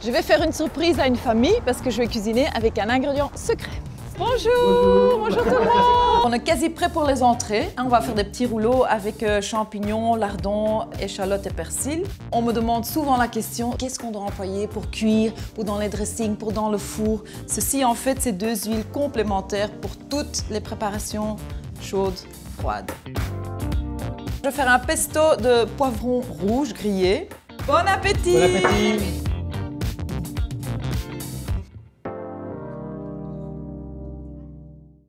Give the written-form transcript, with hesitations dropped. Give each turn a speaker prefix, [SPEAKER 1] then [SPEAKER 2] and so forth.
[SPEAKER 1] Je vais faire une surprise à une famille parce que je vais cuisiner avec un ingrédient secret. Bonjour, bonjour tout le monde. On est quasi prêt pour les entrées. On va faire des petits rouleaux avec champignons, lardons, échalotes et persil. On me demande souvent la question, qu'est-ce qu'on doit employer pour cuire, pour dans les dressings, pour dans le four. Ceci en fait, c'est deux huiles complémentaires pour toutes les préparations chaudes, froides. Je vais faire un pesto de poivrons rouges grillés. Bon appétit!
[SPEAKER 2] Bon appétit!